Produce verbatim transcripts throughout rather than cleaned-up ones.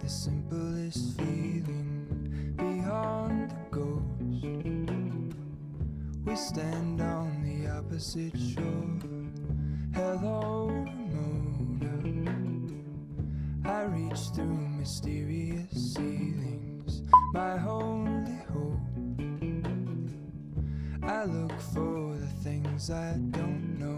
the simplest feeling beyond the ghost. We stand on the opposite shore. Hello, Ramona. I reach through mysterious ceilings, my only hope. I look for the things I don't know.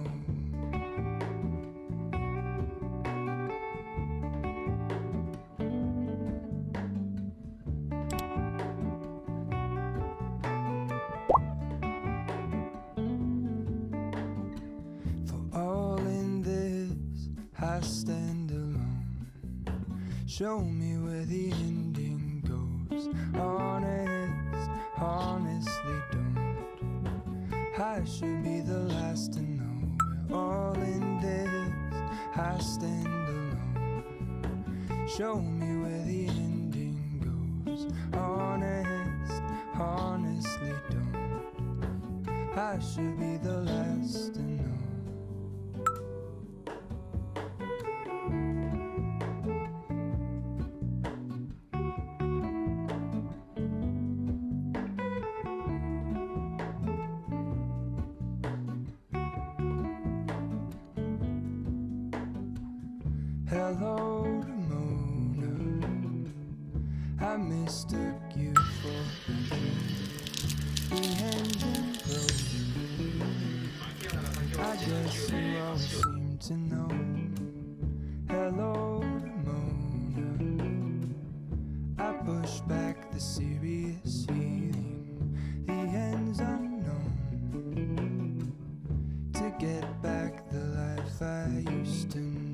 I stand alone. Show me where the ending goes. Honest, honestly don't. I should be the last to know. We're all in this. I stand alone. Show me where the ending goes. Honest, honestly don't. I should be the last to know. Hello, Ramona. I mistook you for a dream. The engine broke. I guess you all seem to know. Hello, Ramona. I push back the serious feeling. The end's unknown. To get back the life I used to know.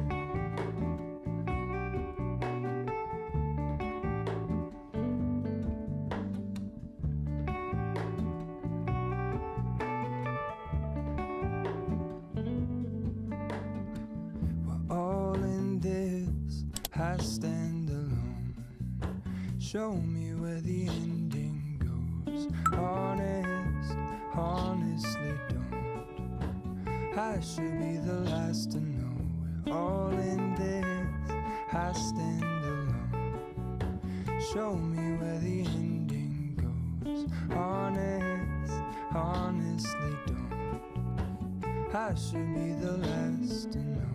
I stand alone. Show me where the ending goes. Honest, honestly don't. I should be the last to know. We're all in this. I stand alone. Show me where the ending goes. Honest, honestly don't. I should be the last to know.